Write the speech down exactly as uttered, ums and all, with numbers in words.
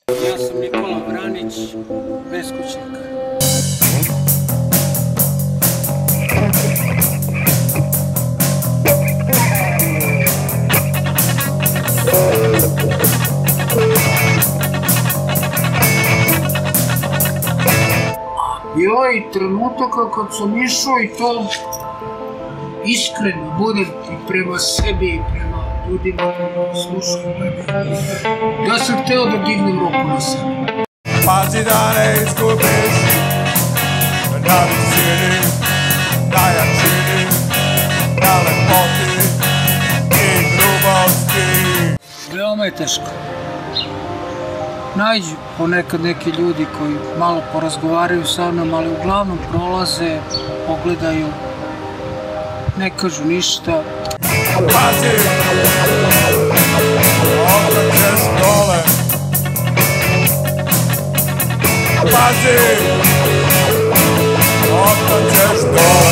Ja sam Nikola Vranić, beskućnik. Bio je i trenutaka kad sam išao i to iskreno budem i prema sebi i prema ljudima koji slušaju mene, da sam hteo da dignem ruku na sebe. Pazi da ne izgubiš na visini, na jačini, na lepoti i grubosti. Veoma je teško. Nađu ponekad neki ljudi koji malo porazgovaraju sa mnom, ali uglavnom prolaze, pogledaju, ne kažu ništa. Pazi, okrećeš dole. Pazi, okrećeš dole.